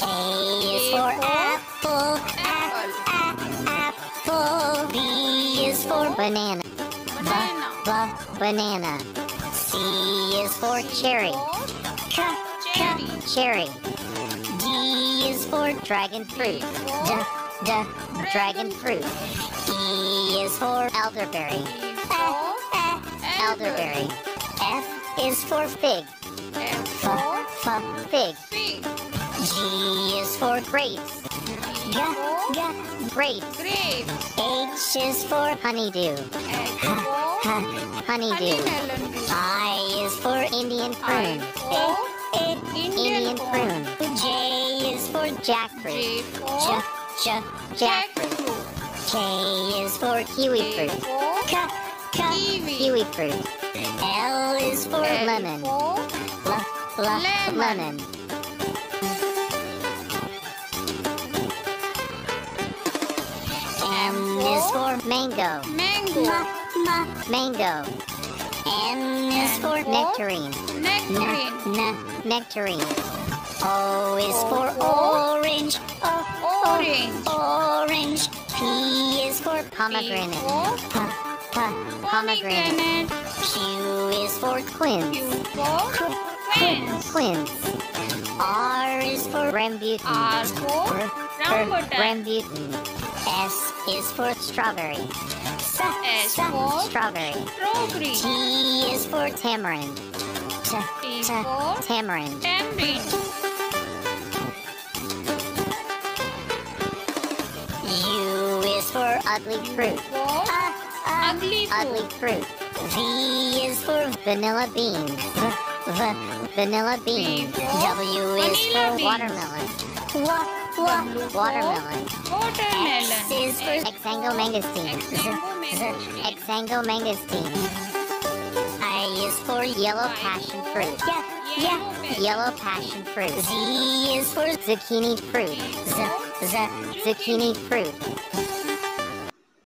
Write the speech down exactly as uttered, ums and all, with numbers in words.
A is for apple, a, a, apple. B is for banana, b, b, banana. C is for cherry, c, c, cherry. D is for dragon fruit, d, d, dragon fruit. E is for elderberry, e, e, elderberry. F is for fig, f, f, fig. G is for grapes, g, g, grapes. H is for honeydew, h, h, honeydew. I is for Indian prune, I, I, Indian prune. J is for jackfruit, j, j, jackfruit. K is for kiwi fruit, k, k, kiwi fruit. L is for lemon, l, l, lemon. M is for mango, mango, m, m, mango. N is for nectarine, nectarine, n, n, nectarine. O is for orange, o, orange, orange. P is for pomegranate, p, p, pomegranate. Q is for quince, Q for qu, quince. quince. R is for rambutan, R for r, rambutan. rambutan. S is for strawberry, s, S s, for strawberry. strawberry. T is for tamarind, t, T t, for tamarind. tamarind. U is for ugly fruit, For uh, uh, ugly ugly fruit. V is for vanilla bean, v, v, vanilla bean. V for W is vanilla for beans. watermelon, w, w, watermelon. watermelon. X is for exango mangosteen, z, z, exango mangosteen. I is for yellow passion fruit, yeah, yeah, yellow passion fruit. Z is for zucchini fruit, z, z, zucchini fruit.